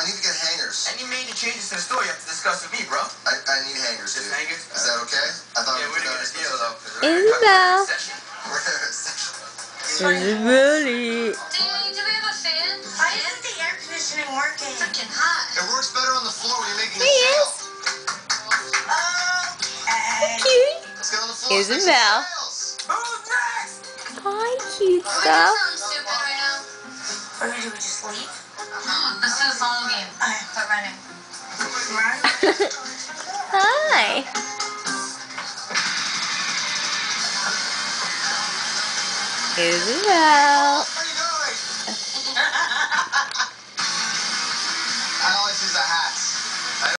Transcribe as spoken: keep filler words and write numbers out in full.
I need to get hangers. Any major changes to the store, you have to discuss with me, bro. I, I need hangers, dude. Just hangers? Is that okay? I thought yeah, we we're were gonna get a deal, though. Isabel. Really? Danny, do we have a fan? Why isn't the air conditioning working? It's freaking hot. It works better on the floor when you're making a He sale. is. Okay. Cute. Let's get on the floor. Isabel. Who's next? Hi, cute Are we stuff. just sound stupid right now? What do we do? We just leave? Let's do the phone game. Okay. Start running. Run. Hi. Isabel. Where are you going? I always use a hat.